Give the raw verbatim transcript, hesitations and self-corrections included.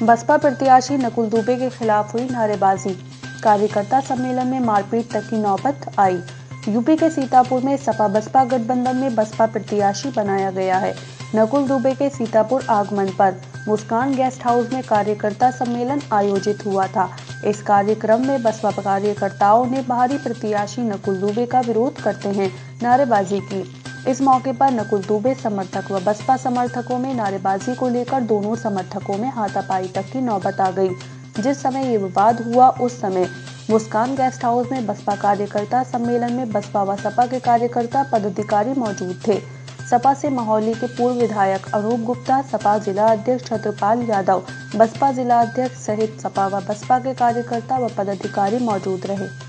बसपा प्रत्याशी नकुल दुबे के खिलाफ हुई नारेबाजी। कार्यकर्ता सम्मेलन में मारपीट तक की नौबत आई। यूपी के सीतापुर में सपा बसपा गठबंधन में बसपा प्रत्याशी बनाया गया है। नकुल दुबे के सीतापुर आगमन पर मुस्कान गेस्ट हाउस में कार्यकर्ता सम्मेलन आयोजित हुआ था। इस कार्यक्रम में बसपा कार्यकर्ताओं ने बाहरी प्रत्याशी नकुल दुबे का विरोध करते हैं नारेबाजी की। इस मौके पर नकुल दुबे समर्थक व बसपा समर्थकों में नारेबाजी को लेकर दोनों समर्थकों में हाथापाई तक की नौबत आ गई। जिस समय ये विवाद हुआ उस समय मुस्कान गेस्ट हाउस में बसपा कार्यकर्ता सम्मेलन में बसपा व सपा के कार्यकर्ता पदाधिकारी मौजूद थे। सपा से महौली के पूर्व विधायक अनूप गुप्ता, सपा जिला अध्यक्ष छत्रपाल यादव, बसपा जिला अध्यक्ष सहित सपा व बसपा के कार्यकर्ता व पदाधिकारी मौजूद रहे।